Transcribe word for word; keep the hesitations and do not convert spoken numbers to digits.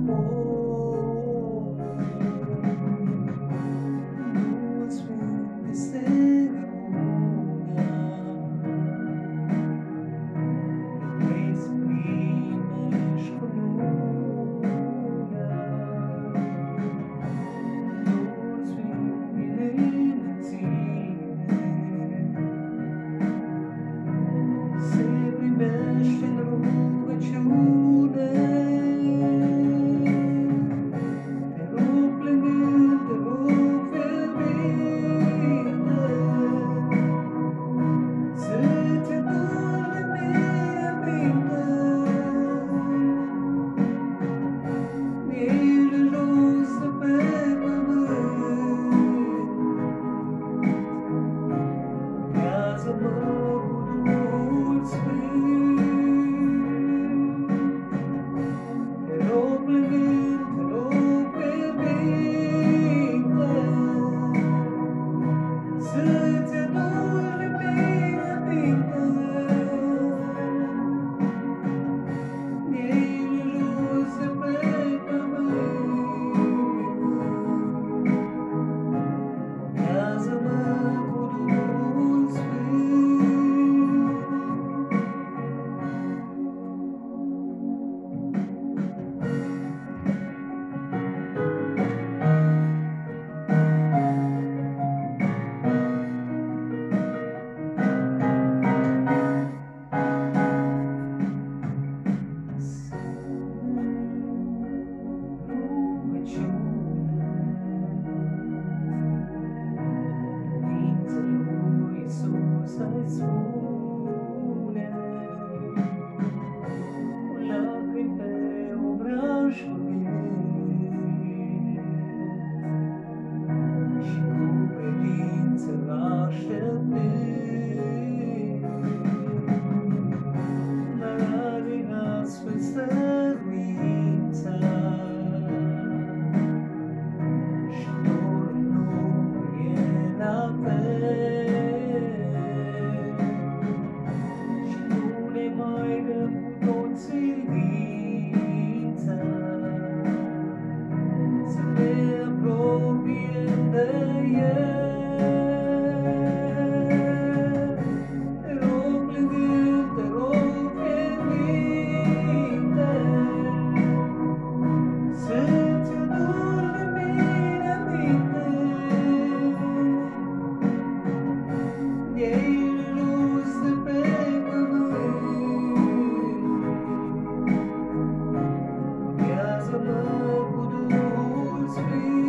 Oh, mulți vânt peste luna, vrei să primești cu luna. Mulți vânt vine în tine, se primește în rugăciune. Să-i spune cu lacrimi pe obrajul meu și cu credință l-așteptăm, dar din astfel stăruința și dorul nu e la fel. Să ne apropiem de El. Te rog plângând, te rog fierbinte, să-ți aduni de mine aminte. Ei luz de pe pământ, guiază-mă cu Duhul Sfânt.